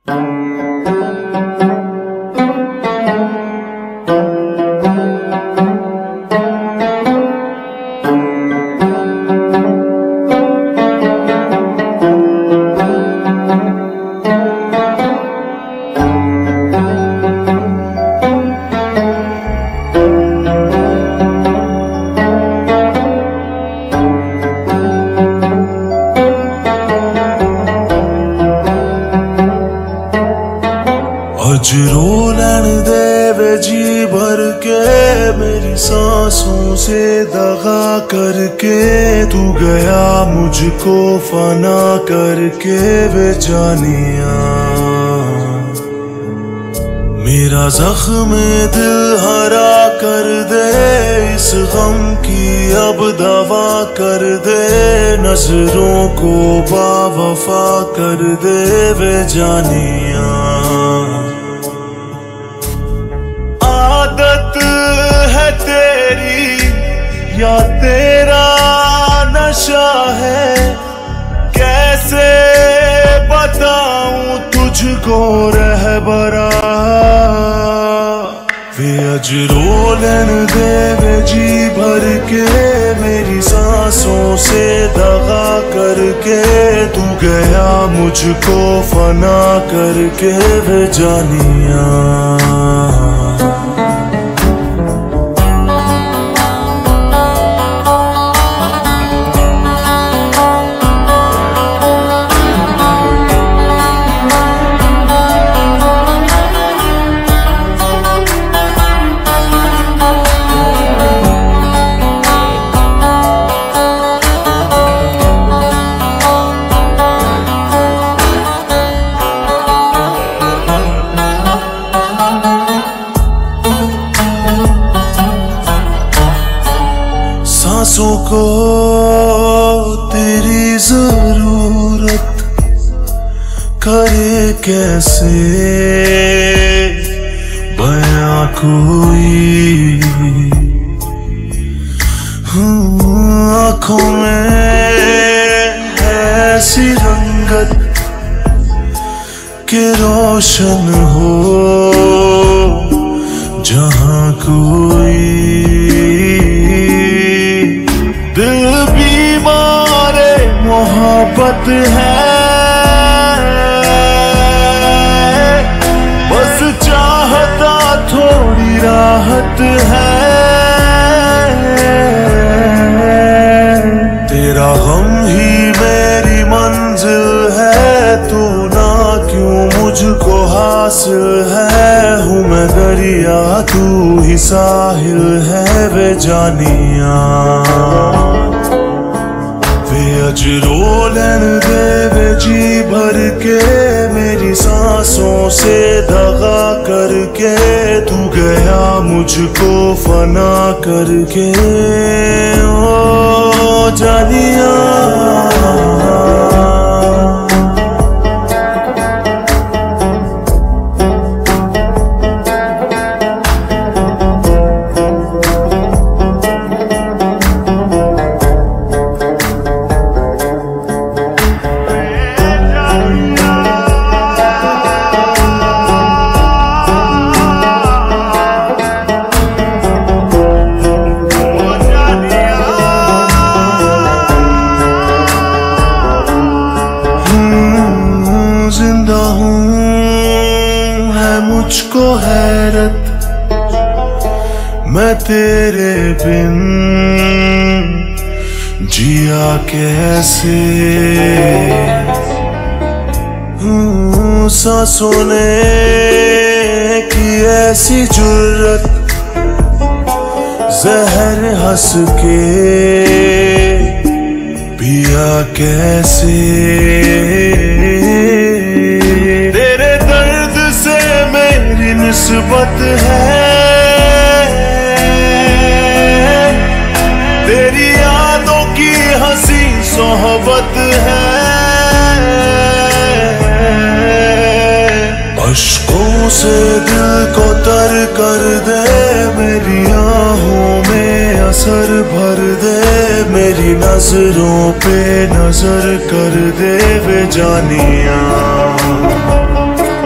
अज रो लैन दे वे जी भर के, मेरी सांसों से दगा करके। तू गया मुझको फना करके वे जानिया। मेरा जख्म दिल हरा कर दे, इस गम की अब दवा कर दे। नजरों को बावफा कर दे वे जानिया। आदत है तेरी या तेरा नशा है, कैसे बताऊं तुझको रहबरा। वे अज रो लैन दे वे जी भर के, मेरी सांसों से दगा करके। तू गया मुझको फना करके वे जानिया। सांसों को तेरी जरूरत करे कैसे बयां कोई। आँखों में ऐसी रंगत के रोशन हो जहां कोई। दिल बीमार मोहब्बत है, बस चाहता थोड़ी राहत है। तेरा गम ही मेरी मंजिल है, तू ना क्यों मुझको हासिल है। हूँ मैं दरिया तू ही साहिल है वे जानिया। वे अज रो लैन दे वे जी भर के, मेरी सांसों से दगा करके। तू गया मुझको फना करके ओ जानिया। जिंदा हूँ है मुझको हैरत, मैं तेरे बिन जिया कैसे। सांसों ने की ऐसी जुर्रत, जहर हंस के पिया कैसे। तेरे दर्द से मेरी निस्बत है, तेरी यादों की हंसी सोहबत है। अश्कों से दिल को तर कर दे, मेरी आहों में असर भर दे। मेरी नजरों पे नजर कर दे वे जानिया।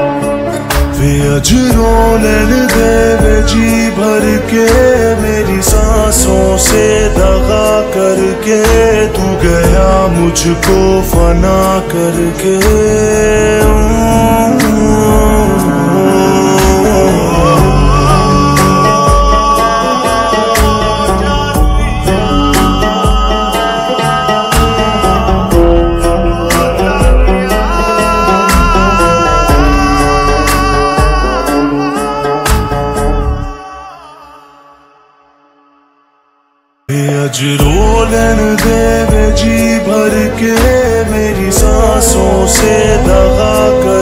वे अजरोलन देवे जी भर के मेरी सांसों से दगा करके, तू गया मुझको फना करके। अजरोलन देवे जी भर के मेरी सांसों से दगा कर